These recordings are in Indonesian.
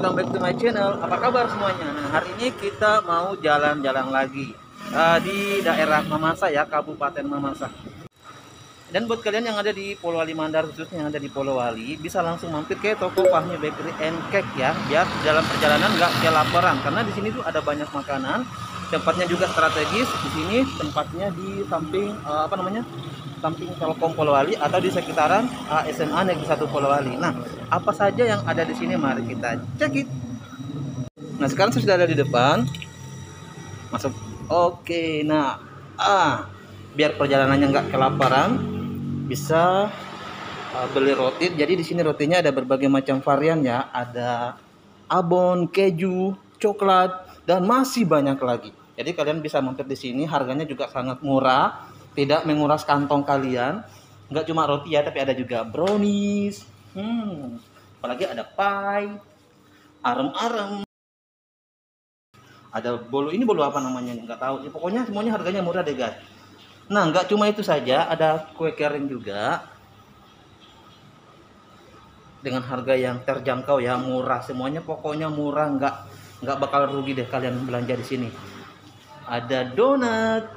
welcome back to my channel. Apa kabar semuanya? Nah, hari ini kita mau jalan-jalan lagi di daerah Mamasa ya, Kabupaten Mamasa. Dan buat kalian yang ada di Polowali Mandar, khususnya yang ada di Polowali, bisa langsung mampir ke toko Fahmi Bakery and Cake ya, biar dalam perjalanan nggak kelaparan. Karena di sini tuh ada banyak makanan, tempatnya juga strategis. Di sini tempatnya di samping samping Telkom Polowali atau di sekitaran SMA Negeri 1 Polowali. Nah, apa saja yang ada di sini? Mari kita cek it. Nah, sekarang saya sudah ada di depan. Masuk. Oke, nah, biar perjalanannya nggak kelaparan, bisa beli roti. Jadi di sini rotinya ada berbagai macam varian ya. Ada abon, keju, coklat, dan masih banyak lagi. Jadi kalian bisa mampir di sini. Harganya juga sangat murah, tidak menguras kantong kalian. Nggak cuma roti ya, tapi ada juga brownies. Apalagi ada pie, arem-arem. Ada bolu, ini bolu apa namanya nggak tahu. Ya, pokoknya semuanya harganya murah deh guys. Nah, nggak cuma itu saja, ada kue kering juga dengan harga yang terjangkau ya, murah. Semuanya pokoknya murah, nggak bakal rugi deh kalian belanja di sini. Ada donat.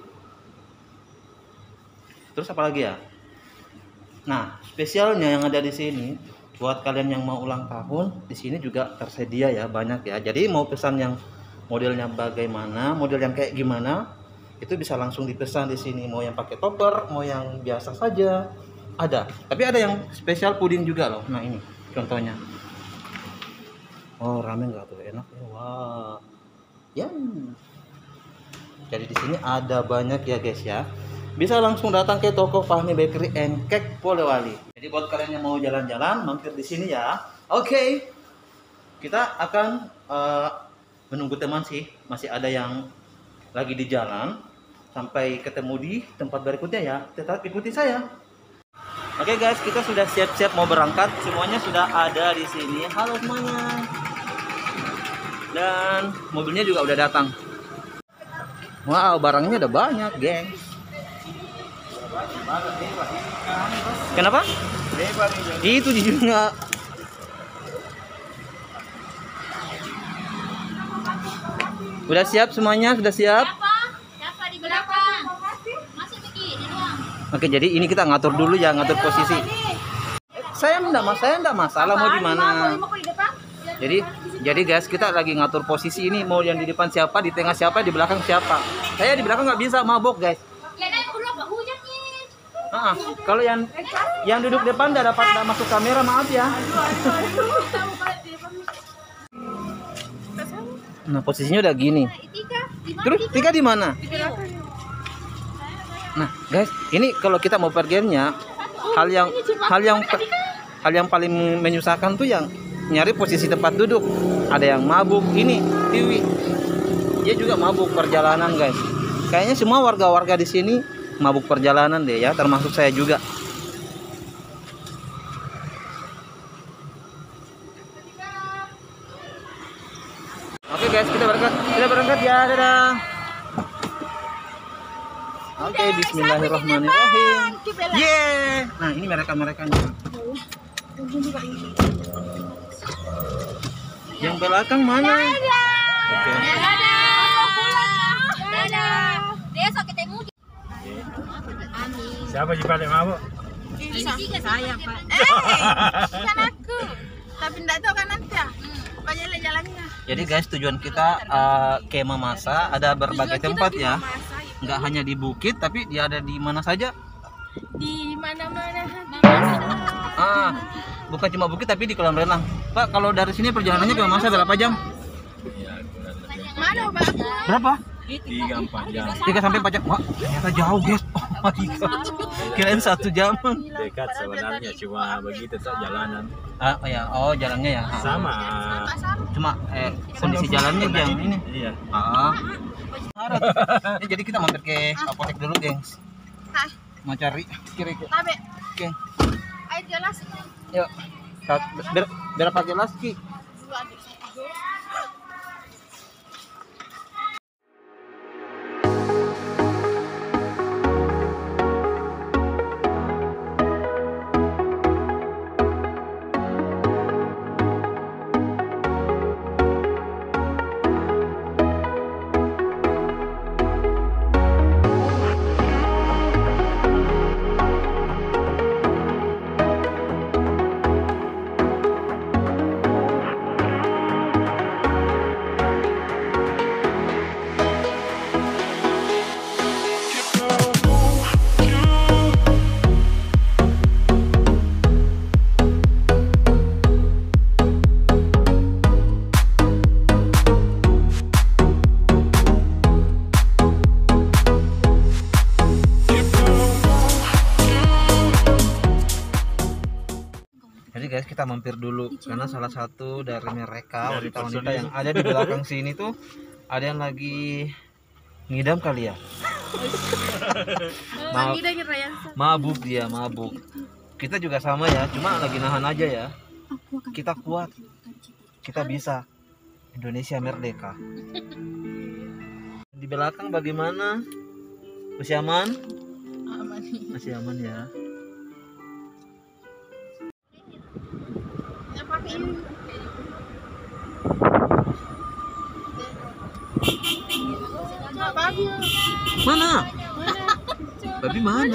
Terus apa lagi ya? Nah, spesialnya yang ada di sini buat kalian yang mau ulang tahun, di sini juga tersedia ya, banyak ya. Jadi mau pesan yang modelnya bagaimana, model yang kayak gimana, itu bisa langsung dipesan di sini. Mau yang pakai topper, mau yang biasa saja, ada. Tapi ada yang spesial puding juga loh. Nah, ini contohnya. Oh, rame nggak tuh? Enak ya. Wah. Ya. Jadi di sini ada banyak ya guys ya. Bisa langsung datang ke toko Fahmi Bakery and Cake Polowali. Jadi buat kalian yang mau jalan-jalan, mampir di sini ya. Oke. Kita akan menunggu teman sih. Masih ada yang lagi di jalan. Sampai ketemu di tempat berikutnya ya. Tetap ikuti saya. Oke guys, kita sudah siap-siap mau berangkat. Semuanya sudah ada di sini. Halo semuanya. Dan mobilnya juga udah datang. Wow, barangnya udah banyak, geng. Kenapa? Itu juga. Udah siap semuanya? Sudah siap? Siapa di belakang? Masih begini doang. Oke, jadi ini kita ngatur dulu ya, ngatur posisi. Saya enggak masalah mau di mana. Jadi guys, kita lagi ngatur posisi ini, mau yang di depan siapa, di tengah siapa, di belakang siapa. Saya di belakang nggak bisa, mabok guys. Kalau yang duduk depan nggak masuk kamera, maaf ya. Nah, posisinya udah gini. Terus Tika di mana? Nah, guys, ini kalau kita mau perginya, hal yang paling menyusahkan tuh yang nyari posisi tempat duduk. Ada yang mabuk, ini Tiwi. Dia juga mabuk perjalanan, guys. Kayaknya semua warga-warga di sini mabuk perjalanan deh ya, termasuk saya juga. Oke guys, kita berangkat ya, dadah. Oke, bismillahirrahmanirrahim. Yeah. Nah, ini mereka-merekanya. Yang belakang mana? Oke. Dadah. Besok ketemu. Siapa yang paling mabuk? Saya, Pak. Kan aku. Tapi enggak tahu kan nanti ya. Banyak jalannya. Jadi guys, tujuan kita ke Mamasa ada berbagai tempat ya. Nggak hanya di bukit, tapi dia ada di mana saja. Di mana-mana. Bukan cuma bukit tapi di kolam renang. Pak, kalau dari sini perjalanannya ke Mamasa berapa jam? Mana, Pak? Berapa? 3-4 jam. 3 sampai 4 jam. Wah, ternyata jauh guys. Oh my god. Kirain 1 jam. Dekat sebenarnya, cuma begitu tak jalanan. Oh jalannya ya. Sama. Cuma kondisi jalannya yang ini. Iya. Ini jadi kita mampir ke apotek dulu, gengs. Mau cari kiri. Tabe. Oke. Ayo jelas. Yuk. Berapa gelas, Ki? guys, kita mampir dulu karena salah satu dari mereka Dari wanita-wanita personil. yang ada di belakang sini tuh ada yang lagi ngidam kali ya. Ma- Kita kira yang mabuk dia, mabuk. Kita juga sama ya, cuma lagi nahan aja ya. Kita kuat, kita bisa. Indonesia merdeka. Di belakang bagaimana? Masih aman? aman. Masih aman ya. Ya pakai ini. Babi. Mana? Babi mana?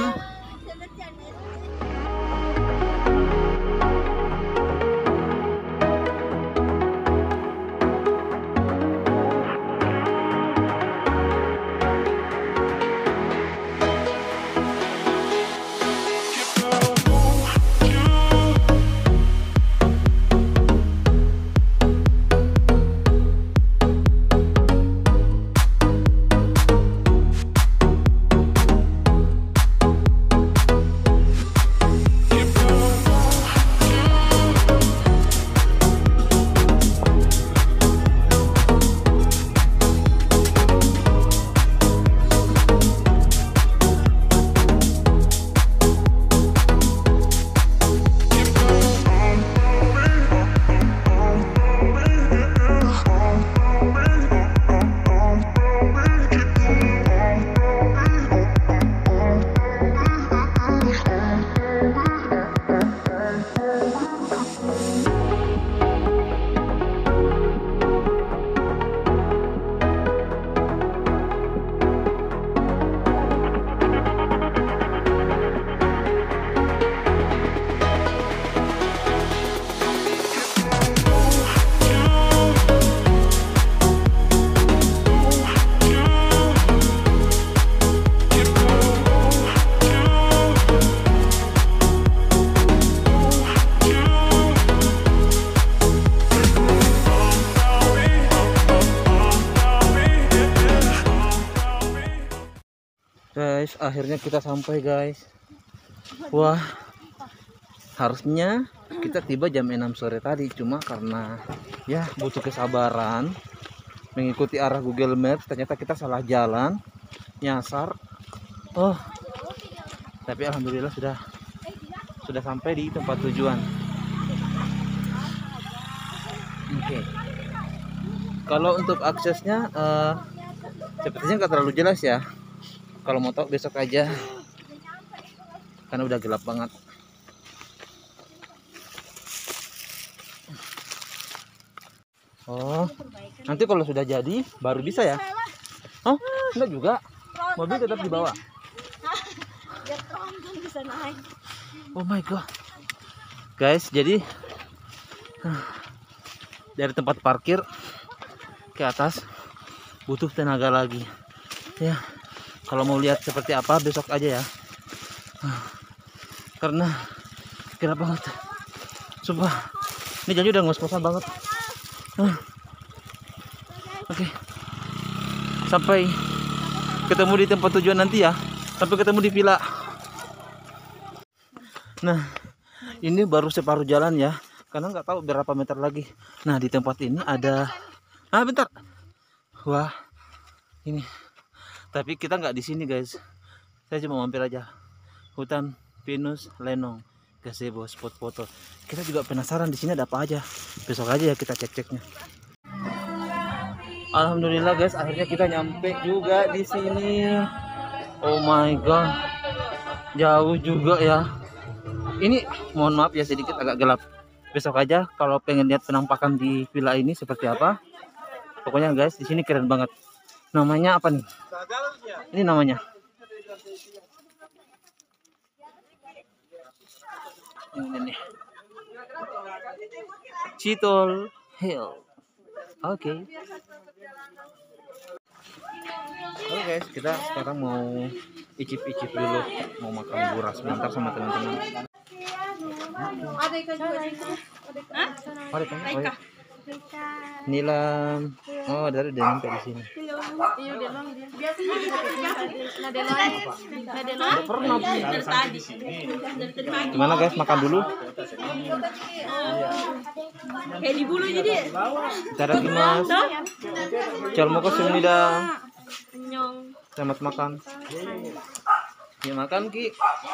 Guys, akhirnya kita sampai guys. Wah, harusnya kita tiba jam 6 sore tadi, cuma karena ya butuh kesabaran mengikuti arah Google Maps, ternyata kita salah jalan, nyasar. Oh, tapi alhamdulillah sudah sampai di tempat tujuan. Oke. Kalau untuk aksesnya sepertinya nggak terlalu jelas ya. Kalau mau tahu besok aja, karena udah gelap banget. Oh, nanti kalau sudah jadi baru bisa ya? Oh, enggak juga. Mobil tetap di bawah. Biar tronton bisa naik. Oh my god, guys, jadi dari tempat parkir ke atas butuh tenaga lagi. Ya. Kalau mau lihat seperti apa besok aja ya, karena gelap banget. Sumpah, ini jalan udah ngos-ngosan banget. Oke, sampai ketemu di tempat tujuan nanti ya. Sampai ketemu di villa. Nah, ini baru separuh jalan ya, karena nggak tahu berapa meter lagi. Nah, di tempat ini ada. Bentar. Wah, ini. Tapi kita nggak di sini guys, saya cuma mampir aja. Hutan pinus lenong, gazebo, spot foto. Kita juga penasaran di sini ada apa aja. Besok aja ya kita cek-ceknya. Alhamdulillah guys, akhirnya kita nyampe juga di sini. Oh my god, jauh juga ya. Ini mohon maaf ya sedikit agak gelap. Besok aja kalau pengen lihat penampakan di villa ini seperti apa. Pokoknya guys, di sini keren banget. Namanya apa nih? Ini namanya. Ini nih. Citol Hill. Oke. Oke guys, kita sekarang mau icip-icip dulu, mau makan buras sebentar sama teman-teman. Ada ikan juga di situ. Ada ikan? Oh, iya. Nilam. Oh, dari dia nyampe di sini. Iya udah long dia. Biasanya Nadelon. Dari tadi. Gimana guys, makan dulu. Kayak di bulu jadi. Itadakimasu. Jalmukosumnida. Nyong. Selamat makan. Ya makan Ki.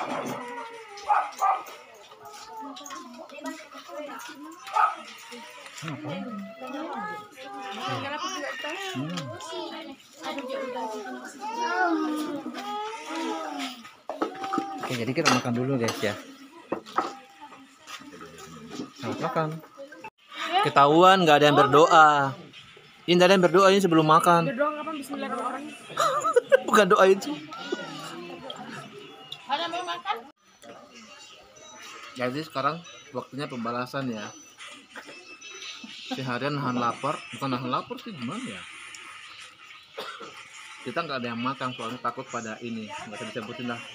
Oke, jadi kita makan dulu guys ya. Selamat makan. Ketahuan nggak ada yang berdoa. Ini ada yang berdoa ini sebelum makan. Berdoa kapan bismillahirrahmanirrahim. Bukan doa itu. Ada mau makan? Jadi sekarang waktunya pembalasan ya. Seharian nahan lapar, bukan nahan lapar sih gimana ya? Kita nggak ada yang makan soalnya takut pada ini, nggak bisa disebutin lah.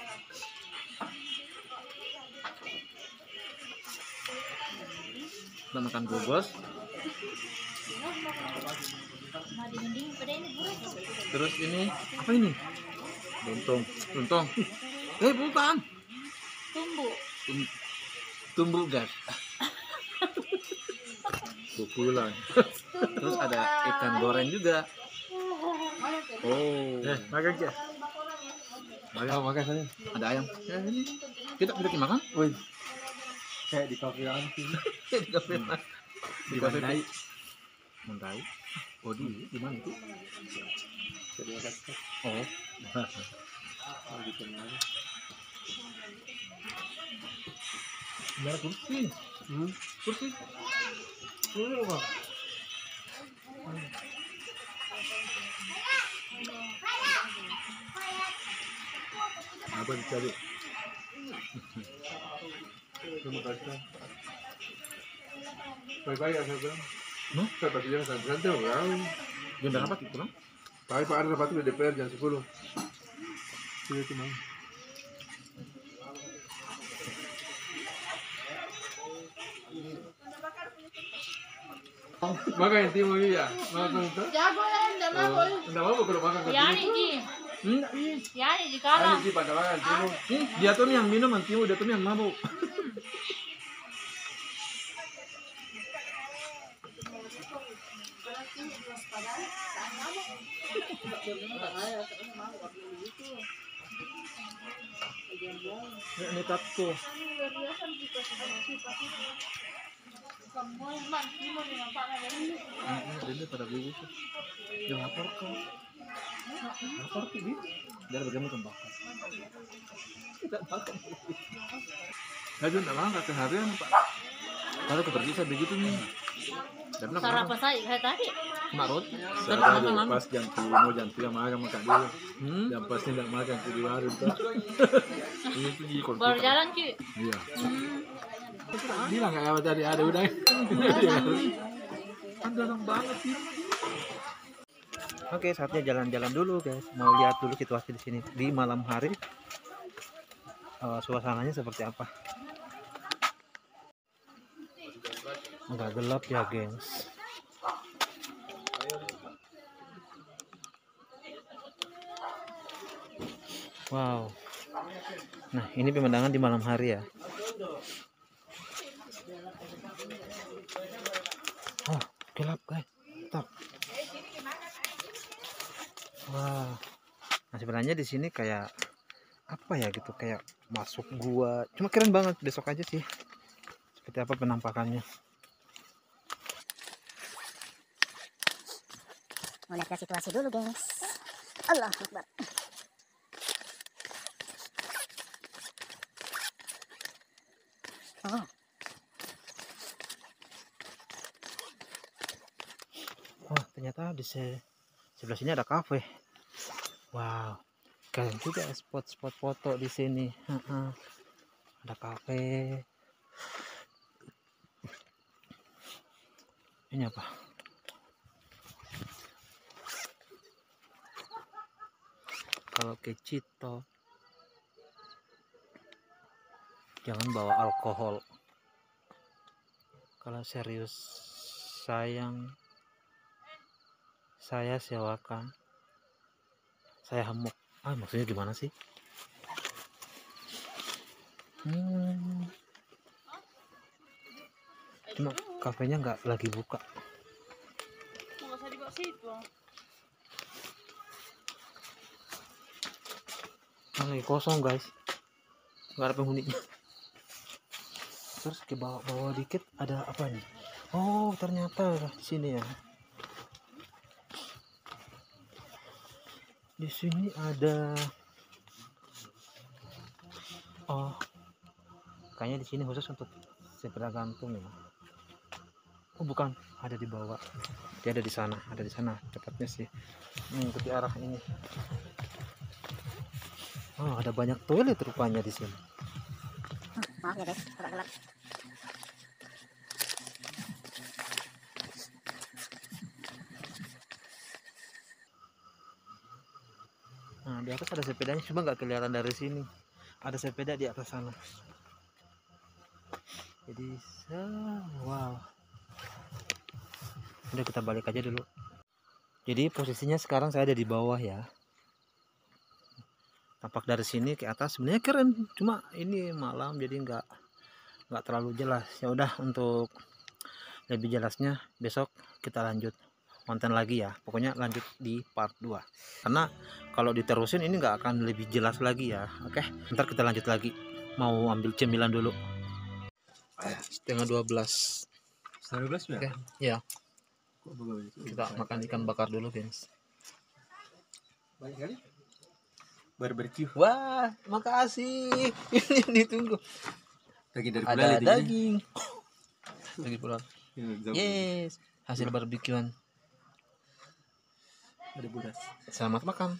Kita makan bubos. Terus ini apa ini? Lontong, lontong. Bukan. Tumbuh gas. Pukulan. Terus ada ikan goreng juga. Oh. Makan ya. Makan saja. Ada ayam. Ya, ini. Kita makan? Woi. Kayak di kafe langsung. Di kafe mana? Di Mandai. Mandai. Oh di mana itu? Oh. Mana kursi? Kursi. Apa? Apa dicari? Terima kasih. Baik-baik ya saya bilang. Saya pasti jangan santai orang. Jam berapa itu pulang? Pak ada rapat di DPR jam 10. Sudah cuma. Makan yang timur ya, makan itu. Jago lah, enggak mau. Enggak mau kalau makan ke Yani timur. Ji. Yani Ji Ada kalah. sih pada makan timur. Dia tuh yang minum yang timur, dia tuh yang mabuk. Ini tatku. Ini pada gugus. Dia lapor kok. Lapor tuh dia. Biar bagaimana kembangkan. Tidak makan. Aduh, enggak makan seharian, Pak. Kalau keterbiasa begitu nih. Sarapan saya kayak tadi. Marut. Pas jam 3 makan dulu. Jam pas tidak makan di warung tuh. Ini tuh di Baru jalan Ki. Iya. Bilang kayak apa tadi ada udah. Kan galang banget sih. Oke, saatnya jalan-jalan dulu guys. Mau lihat dulu situasi di sini di malam hari. Suasananya seperti apa? Agak gelap ya, gengs. Wow. Nah, ini pemandangan di malam hari ya. Oh, gelap guys. Stop. Wah. Nah, sebenarnya di sini kayak apa ya gitu, kayak masuk gua. Cuma keren banget, besok aja sih. Seperti apa penampakannya. Mau lihat situasi dulu guys. Allah Akbar. Oh. Wah, ternyata di sebelah sini ada kafe. Wow, keren juga spot-spot foto di sini. Ada kafe. Ini apa? Kalau ke Cito, jangan bawa alkohol. Kalau serius saya sewakan, saya hamuk. Maksudnya gimana sih? Cuma kafenya nggak lagi buka. Nggak usah dibawa situ. Lagi kosong guys, nggak ada penghuninya. Terus ke bawah dikit ada apa nih? Oh ternyata di sini ya. Di sini ada. Oh, kayaknya di sini khusus untuk sepeda gantung ya. Oh bukan, ada di bawah. Dia ada di sana, tepatnya sih. Ke arah ini. Oh, ada banyak toilet rupanya di sini. Maaf ya guys, agak gelap. Nah, di atas ada sepedanya, cuma nggak kelihatan dari sini. Ada sepeda di atas sana. Jadi, wow. Udah kita balik aja dulu. Jadi posisinya sekarang saya ada di bawah ya. Tampak dari sini ke atas sebenarnya keren, cuma ini malam jadi nggak terlalu jelas. Ya udah, untuk lebih jelasnya besok kita lanjut konten lagi ya. Pokoknya lanjut di part 2. Karena kalau diterusin ini nggak akan lebih jelas lagi ya. Oke, ntar kita lanjut lagi. Mau ambil cemilan dulu. 11:30. 12 ya? Oke, ya. Kita makan ikan bakar dulu, guys. Baik kali. Barbecue. Wah, makasih. Ini ditunggu. Lagi dari Ada daging. Lagi pulang. Yes, hasil barbekyuan. Ada buras. Selamat makan.